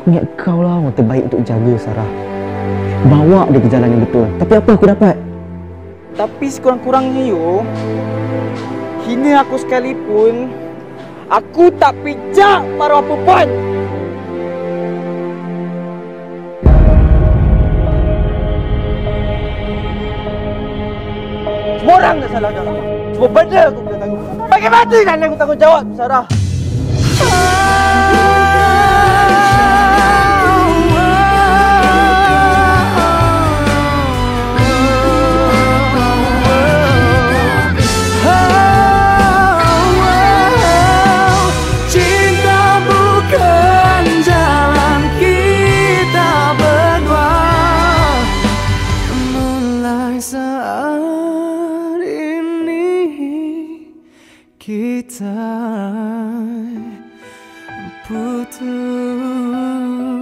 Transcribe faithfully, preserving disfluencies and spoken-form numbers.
Aku ingat kau lah orang terbaik untuk jaga Sarah, bawa dia ke jalan yang betul. Tapi apa aku dapat? Tapi sekurang-kurangnya yo, hina aku sekalipun, aku tak pijak para perempuan. Semua orang dah salahkan aku. Semua benda aku kena tanggung. Bagaimana kan aku tanggungjawab, Sarah? Kita putus.